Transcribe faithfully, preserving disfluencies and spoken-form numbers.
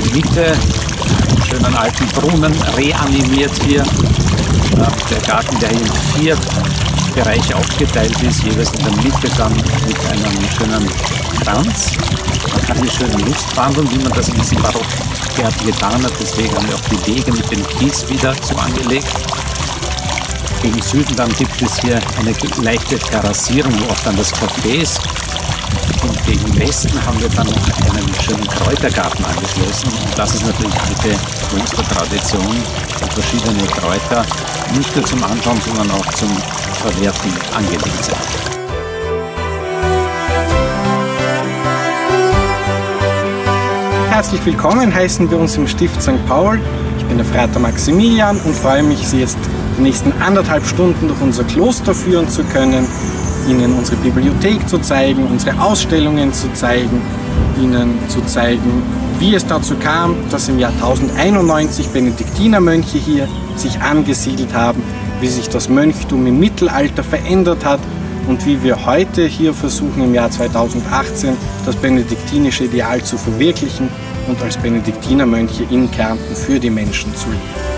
der Mitte einen schönen alten Brunnen reanimiert hier. Der Garten, der hier in vier Bereiche aufgeteilt ist, jeweils in der Mitte dann mit einem schönen Kranz. Man kann hier schön Lust wandeln, wie man das in diesem Barockgärten getan hat. Deswegen haben wir auch die Wege mit dem Kies wieder so angelegt. Gegen Süden dann gibt es hier eine leichte Terrassierung, wo auch dann das Café ist. Und gegen Westen haben wir dann noch einen schönen Kräutergarten angeschlossen. Und das ist natürlich alte Klostertradition, wo verschiedene Kräuter nicht nur zum Anschauen, sondern auch zum Verwerten angelegt sind. Herzlich willkommen heißen wir uns im Stift Sankt Paul. Ich bin der Frater Maximilian und freue mich, Sie jetzt die nächsten anderthalb Stunden durch unser Kloster führen zu können, Ihnen unsere Bibliothek zu zeigen, unsere Ausstellungen zu zeigen, Ihnen zu zeigen, wie es dazu kam, dass im Jahr tausendeinundneunzig Benediktinermönche hier sich angesiedelt haben, wie sich das Mönchtum im Mittelalter verändert hat und wie wir heute hier versuchen, im Jahr zweitausendachtzehn das benediktinische Ideal zu verwirklichen und als Benediktinermönche in Kärnten für die Menschen zu leben.